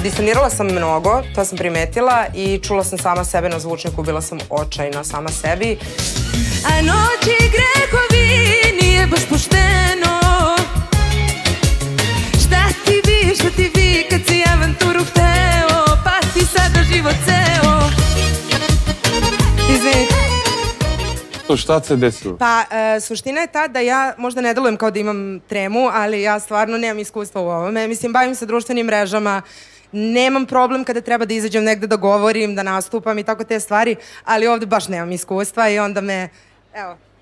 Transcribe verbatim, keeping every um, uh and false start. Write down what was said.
Distanirala sam mnogo, to sam primetila i čula sam sama sebe na zvučniku, bila sam očajna sama sebi. A noći grehovi nije baš pošteno. Šta ti vi, šta ti vi kad si avanturu hteo, pa ti sada život ceo. Izvinite. Šta se desilo? Pa, suština je ta da ja možda ne delujem kao da imam tremu, ali ja stvarno nemam iskustva u ovome. Mislim, bavim se društvenim mrežama, nemam problem kada treba da izađem negde da govorim, da nastupam i tako te stvari, ali ovde baš nemam iskustva i onda me, evo...